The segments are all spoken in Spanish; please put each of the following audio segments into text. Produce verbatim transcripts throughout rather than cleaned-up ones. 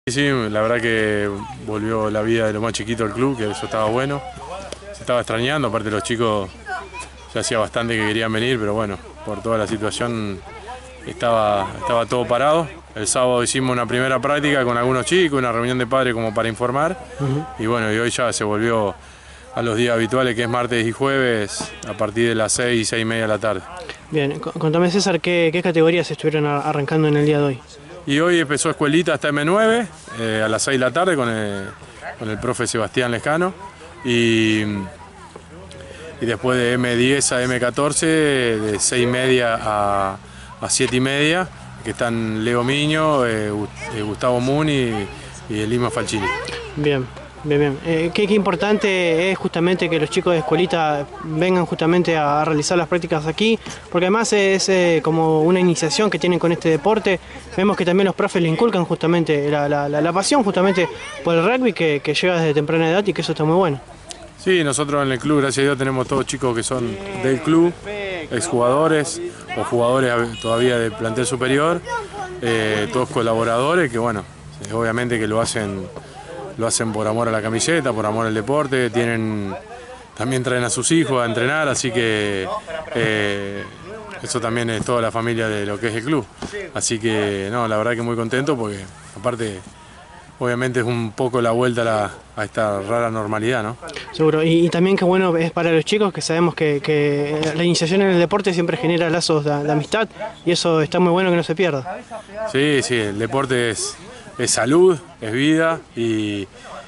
Sí, la verdad que volvió la vida de lo más chiquito del club, que eso estaba bueno. Se estaba extrañando, aparte los chicos ya hacía bastante que querían venir, pero bueno, por toda la situación estaba, estaba todo parado. El sábado hicimos una primera práctica con algunos chicos, una reunión de padres como para informar. Uh-huh. Y bueno, y hoy ya se volvió a los días habituales, que es martes y jueves, a partir de las seis, seis y media de la tarde. Bien, contame César, ¿qué, qué categorías estuvieron arrancando en el día de hoy? Y hoy empezó escuelita hasta eme nueve, eh, a las seis de la tarde con el, con el profe Sebastián Lescano. Y, y después de eme diez a eme catorce, de seis y media a, a siete y media, que están Leo Miño, eh, Gustavo Muni y, y Lima Falcini. Bien. Bien, bien. Eh, ¿qué, qué importante es justamente que los chicos de escuelita vengan justamente a realizar las prácticas aquí? Porque además es eh, como una iniciación que tienen con este deporte. Vemos que también los profes le inculcan justamente la, la, la, la pasión justamente por el rugby que, que llega desde temprana edad y que eso está muy bueno. Sí, nosotros en el club, gracias a Dios, tenemos todos chicos que son del club, exjugadores o jugadores todavía de plantel superior, eh, todos colaboradores que bueno, obviamente que lo hacen... Lo hacen por amor a la camiseta, por amor al deporte, tienen, también traen a sus hijos a entrenar, así que eh, eso también es toda la familia de lo que es el club. Así que no, la verdad que muy contento porque aparte obviamente es un poco la vuelta a, la, a esta rara normalidad, ¿no? Seguro, y, y también qué bueno es para los chicos que sabemos que, que la iniciación en el deporte siempre genera lazos de, de amistad y eso está muy bueno que no se pierda. Sí, sí, el deporte es... es salud, es vida y,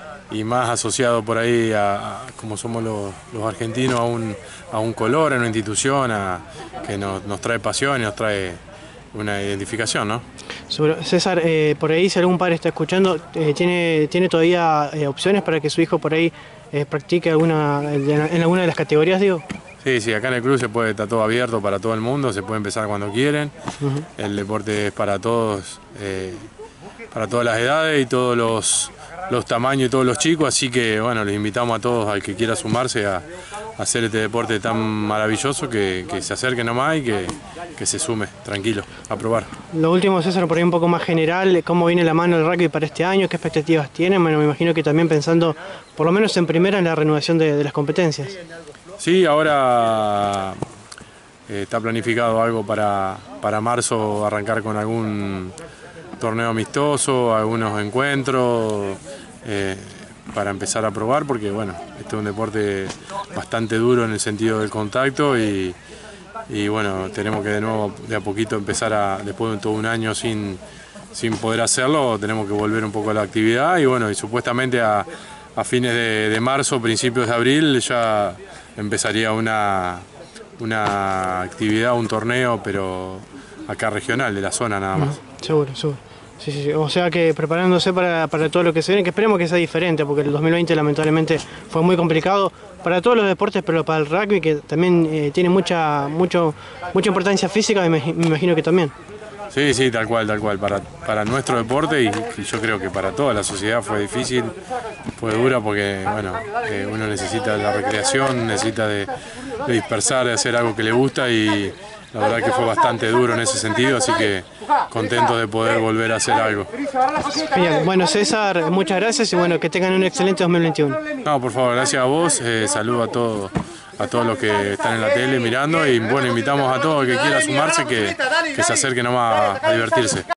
y más asociado por ahí a, a como somos los, los argentinos a un, a un color, a una institución a, que nos, nos trae pasión y nos trae una identificación, ¿no? Seguro. César, eh, por ahí si algún padre está escuchando, eh, ¿tiene, ¿tiene todavía eh, opciones para que su hijo por ahí eh, practique alguna, en alguna de las categorías, digo? Sí, sí, acá en el club se puede, está todo abierto para todo el mundo, se puede empezar cuando quieren, uh-huh. El deporte es para todos. Eh, para todas las edades y todos los, los tamaños y todos los chicos, así que bueno, les invitamos a todos al que quiera sumarse a, a hacer este deporte tan maravilloso que, que se acerque nomás y que, que se sume, tranquilo, a probar. Lo último, César, por ahí un poco más general, ¿cómo viene la mano del rugby para este año? ¿Qué expectativas tienen? Bueno, me imagino que también pensando, por lo menos en primera, en la renovación de, de las competencias. Sí, ahora eh, está planificado algo para, para marzo, arrancar con algún torneo amistoso, algunos encuentros eh, para empezar a probar, porque bueno, este es un deporte bastante duro en el sentido del contacto y, y bueno, tenemos que de nuevo de a poquito empezar a, después de todo un año sin, sin poder hacerlo, tenemos que volver un poco a la actividad y bueno, y supuestamente a, a fines de, de marzo, principios de abril ya empezaría una, una actividad, un torneo, pero acá regional, de la zona nada más. Seguro, seguro. Sí, sí, sí. O sea que preparándose para, para todo lo que se viene, que esperemos que sea diferente, porque el dos mil veinte lamentablemente fue muy complicado para todos los deportes, pero para el rugby, que también eh, tiene mucha, mucho, mucha importancia física, me, me imagino que también. Sí, sí, tal cual, tal cual. Para, para nuestro deporte y, y yo creo que para toda la sociedad fue difícil, fue dura porque bueno, eh, uno necesita la recreación, necesita de, de dispersar, de hacer algo que le gusta y la verdad que fue bastante duro en ese sentido, así que contento de poder volver a hacer algo. Genial. Bueno, César, muchas gracias y bueno, que tengan un excelente dos mil veintiuno. No, por favor, gracias a vos, eh, saludo a todos, a todos los que están en la tele mirando y bueno, invitamos a todo el que quiera sumarse que, que se acerque nomás a, a divertirse.